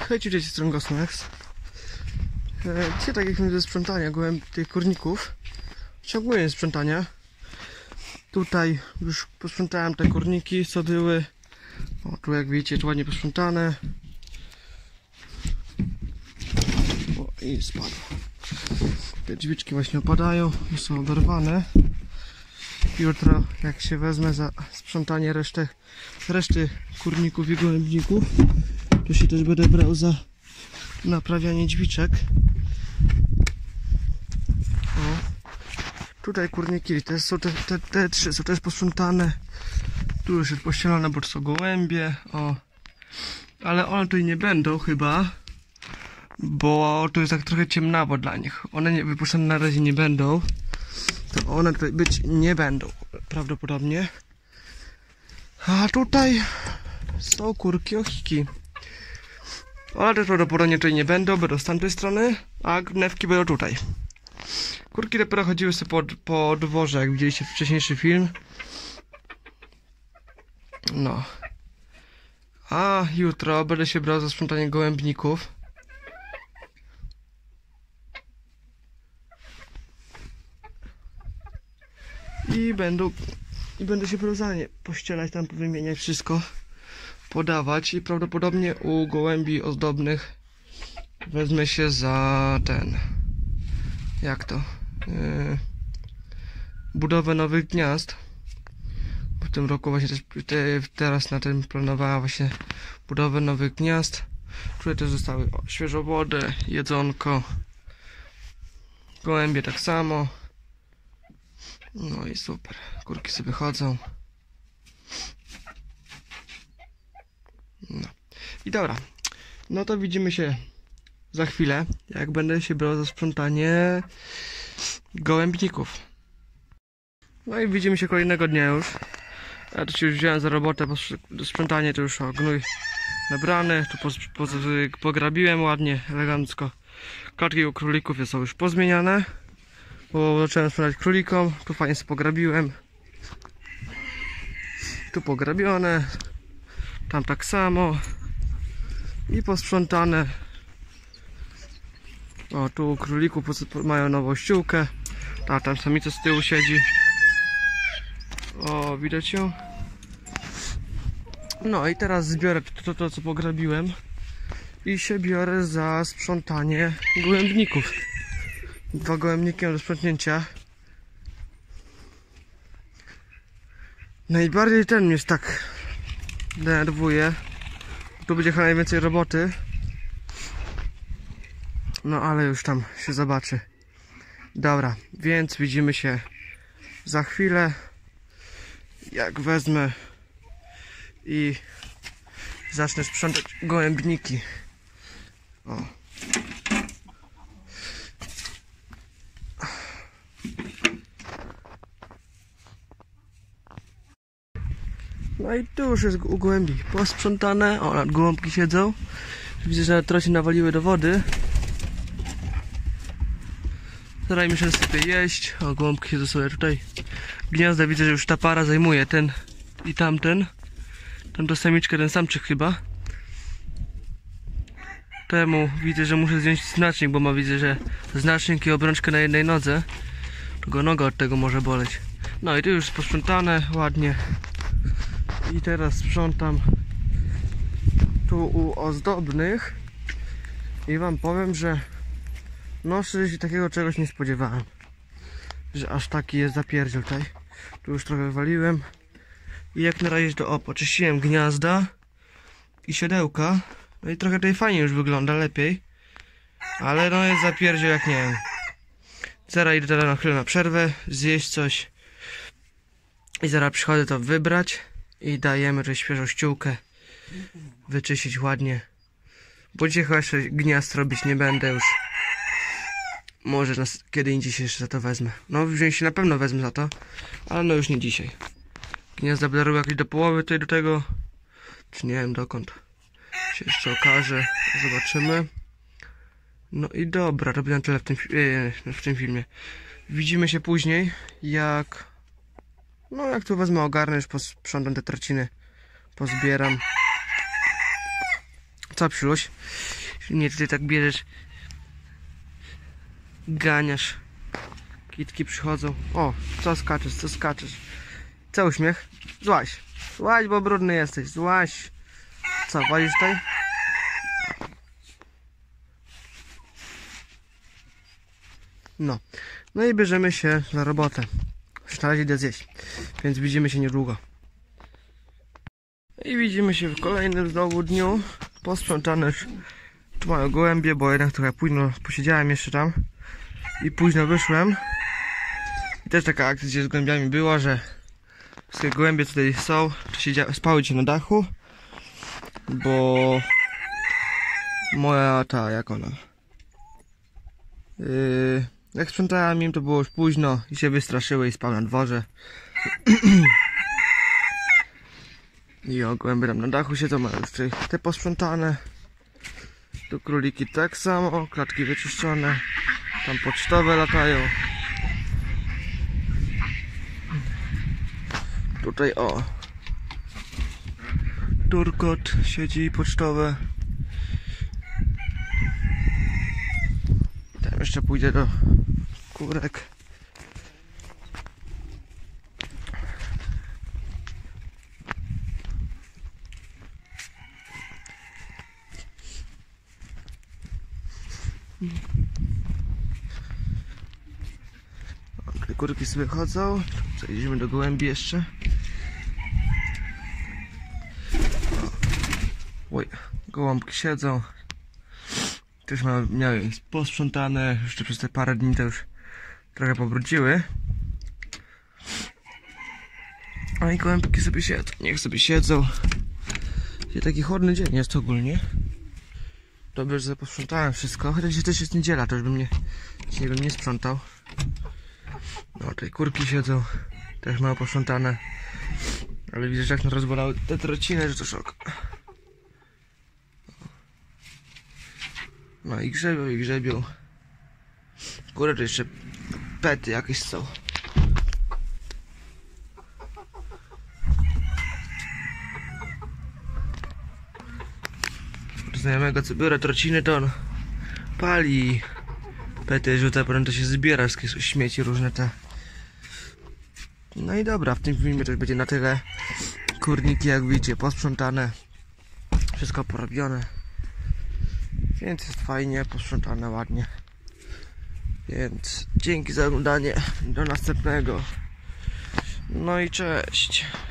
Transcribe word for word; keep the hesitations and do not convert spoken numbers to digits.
Hejcie, dzieci z Strongosnex. Dzisiaj tak jak mi ze sprzątania gołębi tych kurników. Ciągłe sprzątania. Tutaj już posprzątałem te kurniki, co były. O, tu jak widzicie, tu ładnie posprzątane. O, i spadło. Te drzwiczki właśnie opadają, już są oberwane. Jutro, jak się wezmę za sprzątanie reszty, reszty kurników i gołębników, to się też będę brał za naprawianie drzwiczek. O. Tutaj kurniki, te, są te, te, te trzy są też posprzątane. Tu już jest pościelone, bo to są gołębie. O. Ale one tutaj nie będą chyba, bo tu jest tak trochę ciemnawo dla nich. One nie, wypuszczone na razie nie będą. To one tutaj być nie będą prawdopodobnie. A tutaj są kurki ochiki. One też prawdopodobnie tutaj nie będą, będą z tamtej strony, a gnewki będą tutaj. Kurki dopiero chodziły sobie po, po dworze, jak widzieliście wcześniejszy film. No. A jutro będę się brał za sprzątanie gołębników. I będą i będę się brał za nie pościelać tam, wymieniać wszystko, podawać i prawdopodobnie u gołębi ozdobnych wezmę się za ten, jak to, yy, budowę nowych gniazd. W tym roku właśnie też te, teraz na tym planowała właśnie budowę nowych gniazd. Tutaj też zostały o, świeżą wodę, jedzonko, gołębie tak samo. No i super, kurki sobie chodzą. No i dobra, no to widzimy się za chwilę, jak będę się brał za sprzątanie gołębników. No i widzimy się kolejnego dnia już. Ja to się już wziąłem za robotę, bo sprzątanie to już o, gnój nabrany. Tu po, po, pograbiłem ładnie, elegancko. Klatki u królików są już pozmieniane, bo zacząłem sprzątać królikom. Tu fajnie sobie pograbiłem. Tu pograbione. Tam tak samo. I posprzątane. O, tu u królików mają nową ściółkę. A tam samica z tyłu siedzi. O, widać ją? No i teraz zbiorę to, to, to co pograbiłem i się biorę za sprzątanie gołębników. Dwa gołębniki do sprzątnięcia. Najbardziej ten mnie tak denerwuje. Tu będzie chyba najwięcej roboty. No ale już tam się zobaczy. Dobra, więc widzimy się za chwilę, jak wezmę i zacznę sprzątać gołębniki. O. No i tu już jest u gołębi posprzątane. O, nad gołąbki siedzą. Widzę, że trochę się nawaliły do wody. Starajmy się sobie jeść. O, gołąbki siedzą sobie tutaj. Gniazda widzę, że już ta para zajmuje ten i tamten. Tamto samiczkę, ten samczyk chyba. Temu widzę, że muszę zdjąć znacznik, bo ma widzę, że znacznik i obrączkę na jednej nodze. To go noga od tego może boleć. No i tu już posprzątane ładnie. I teraz sprzątam tu u ozdobnych. I wam powiem, że no się takiego czegoś nie spodziewałem, że aż taki jest zapierdziel tutaj. Tu już trochę waliłem. I jak na razie to o, poczyściłem gniazda i siodełka. No i trochę tutaj fajnie już wygląda, lepiej. Ale no jest zapierdziel jak nie wiem. Zaraz idę teraz na chwilę na przerwę, zjeść coś. I zaraz przychodzę to wybrać. I dajemy tutaj świeżą ściółkę. Wyczyścić ładnie. Bo dzisiaj chyba jeszcze gniazd robić nie będę już. Może nas, kiedy indziej się jeszcze za to wezmę. No wziąć się na pewno wezmę za to. Ale no już nie dzisiaj. Gniazda będę robił jakieś do połowy tutaj do tego. Czy nie wiem dokąd. Się jeszcze okaże. Zobaczymy. No i dobra, to będzie na tyle w tym, yy, w tym filmie. Widzimy się później, jak... No jak tu wezmę, ogarnę, już posprzątam te traciny. Pozbieram. Co, Psiuluś? Nie, tutaj tak bierzesz, ganiasz. Kitki przychodzą. O, co skaczesz, co skaczesz? Co uśmiech? Złaś. Złaś, bo brudny jesteś. Złaś. Co, walisz tutaj? No. No i bierzemy się za robotę. Już na razie idę zjeść. Więc widzimy się niedługo. I widzimy się w kolejnym znowu dniu. Posprzątane już tu mają gołębie, bo jednak trochę późno posiedziałem jeszcze tam. I późno wyszłem. I też taka akcja z gołębiami była, że wszystkie gołębie tutaj są, spały ci na dachu. Bo moja ta, jak ona yy, jak sprzątałem im, to było już późno i się wystraszyły i spały na dworze. I o, gołębie tam na dachu siedzą, mają już te posprzątane. Tu króliki tak samo, klatki wyczyszczone. Tam pocztowe latają. Tutaj o, turkot siedzi pocztowe. Tam jeszcze pójdę do kurek. O, kurki sobie chodzą. Przejdziemy do gołębi jeszcze. Oj, gołąbki siedzą. Też miały posprzątane. Jeszcze przez te parę dni to już trochę pobrudziły. A i gołębki sobie siedzą. Niech sobie siedzą. Dzisiaj taki chłodny dzień jest ogólnie. Dobrze, że posprzątałem wszystko. Chociaż dzisiaj też jest niedziela, to już bym nie, dzisiaj bym nie sprzątał. No, tutaj kurki siedzą. Też mało posprzątane. Ale widzę, że jak nas rozbolały te trociny, że to szok. No i grzebią, i grzebią. Góry to jeszcze pety jakieś są. Znajomego, co biorę trociny, to on pali. Pety rzuca, potem to się zbiera, wszystkie śmieci różne te. No i dobra, w tym filmie też będzie na tyle. Kurniki, jak widzicie, posprzątane. Wszystko porobione. Więc jest fajnie, posprzątane ładnie. Więc dzięki za oglądanie. Do następnego. No i cześć.